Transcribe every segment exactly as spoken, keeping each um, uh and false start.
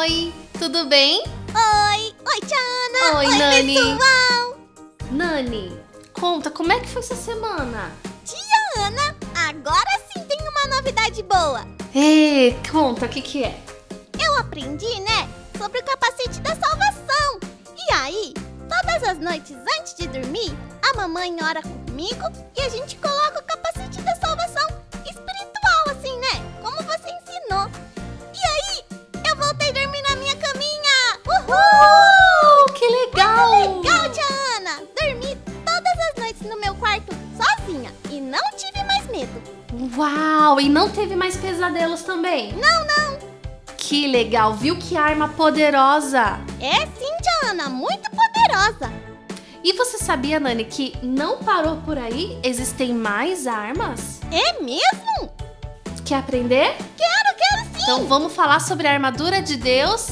Oi, tudo bem? Oi, oi Tiana! Oi, oi Nani! pessoal! Nani, conta, como é que foi essa semana? Tiana, agora sim tem uma novidade boa! Ei, conta, o que que é? Eu aprendi, né, sobre o capacete da salvação! E aí, todas as noites antes de dormir, a mamãe ora comigo e a gente coloca o capacete da salvação espiritual, assim, né? Como você ensinou. E aí, eu voltei a dormir na minha caminha! Uhul! Uh, que legal! Muito legal, Tiana! Dormi todas as noites no meu quarto sozinha e não tive mais medo. Uau! E não teve mais pesadelos também? Não, não! Que legal! Viu que arma poderosa? É sim, Tiana, muito poderosa! E você sabia, Nani, que não parou por aí? Existem mais armas? É mesmo? Quer aprender? Quero, quero sim! Então vamos falar sobre a armadura de Deus?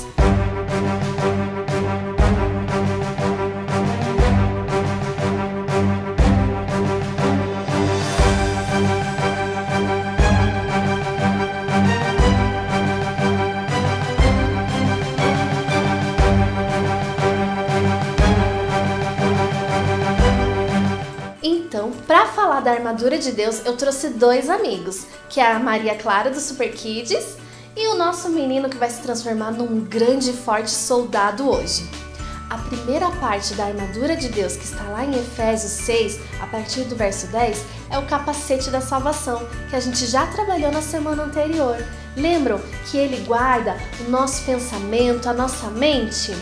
Então, para falar da armadura de Deus, eu trouxe dois amigos, que é a Maria Clara do Super Kids e o nosso menino que vai se transformar num grande e forte soldado hoje. A primeira parte da armadura de Deus, que está lá em Efésios seis, a partir do verso dez, é o capacete da salvação, que a gente já trabalhou na semana anterior. Lembram que ele guarda o nosso pensamento, a nossa mente?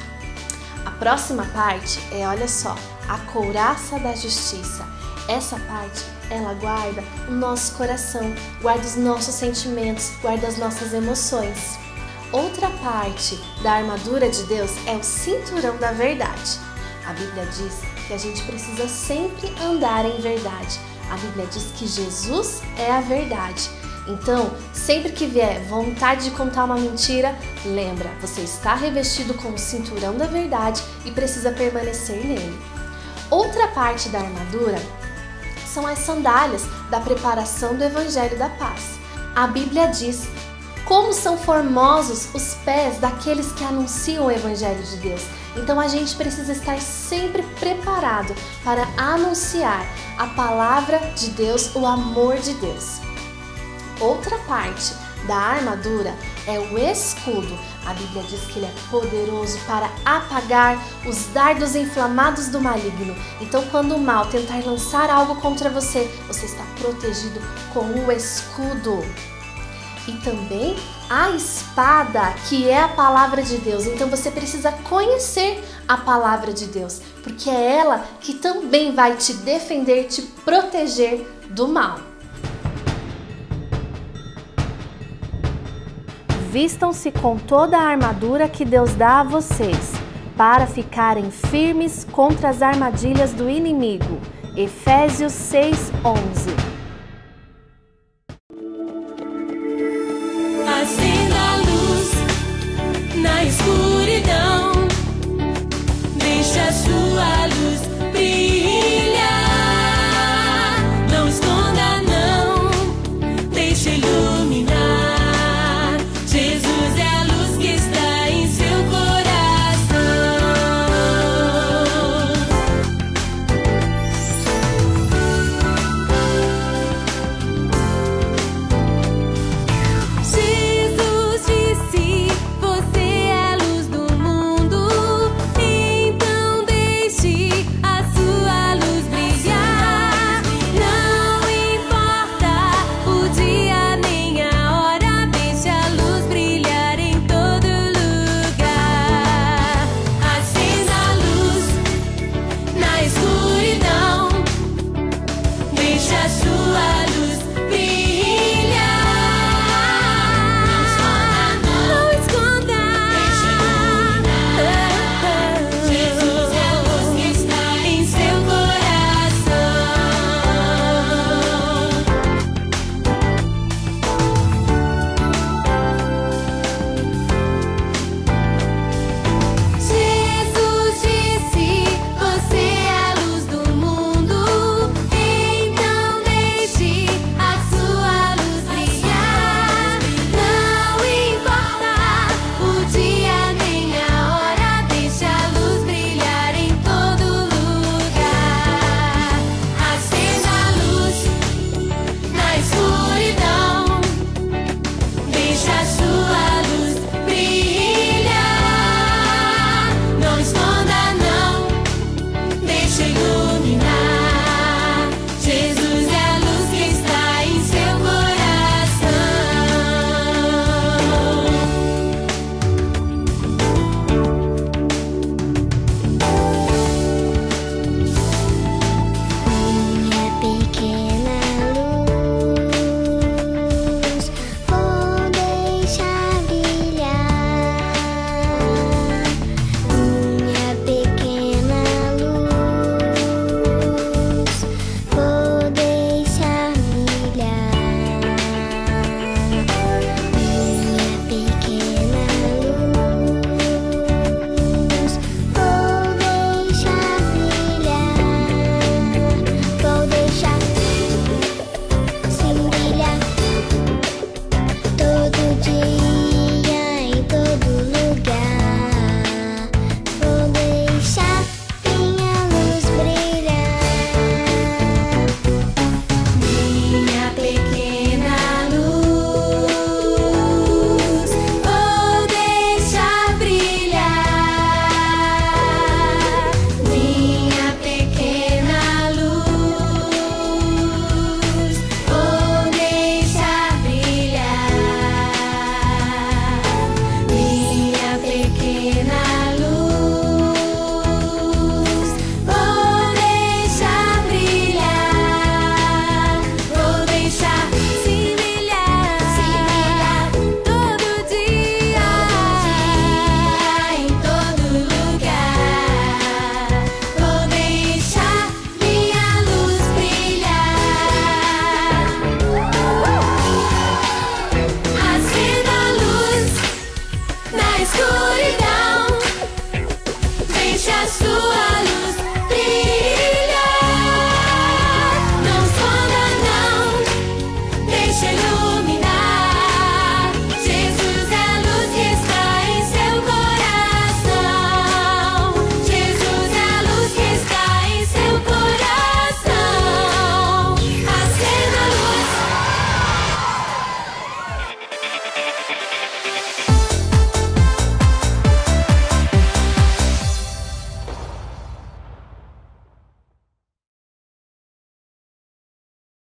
A próxima parte é, olha só, a couraça da justiça. Essa parte, ela guarda o nosso coração, guarda os nossos sentimentos, guarda as nossas emoções. Outra parte da armadura de Deus é o cinturão da verdade. A Bíblia diz que a gente precisa sempre andar em verdade. A Bíblia diz que Jesus é a verdade. Então, sempre que vier vontade de contar uma mentira, lembra, você está revestido com o cinturão da verdade e precisa permanecer nele. Outra parte da armadura são as sandálias da preparação do Evangelho da Paz. A Bíblia diz como são formosos os pés daqueles que anunciam o Evangelho de Deus. Então a gente precisa estar sempre preparado para anunciar a palavra de Deus, o amor de Deus. Outra parte da armadura é o escudo. A Bíblia diz que ele é poderoso para apagar os dardos inflamados do maligno. Então, quando o mal tentar lançar algo contra você, você está protegido com o escudo. E também a espada, que é a palavra de Deus. Então, você precisa conhecer a palavra de Deus, porque é ela que também vai te defender, te proteger do mal. Vistam-se com toda a armadura que Deus dá a vocês, para ficarem firmes contra as armadilhas do inimigo. Efésios seis, onze.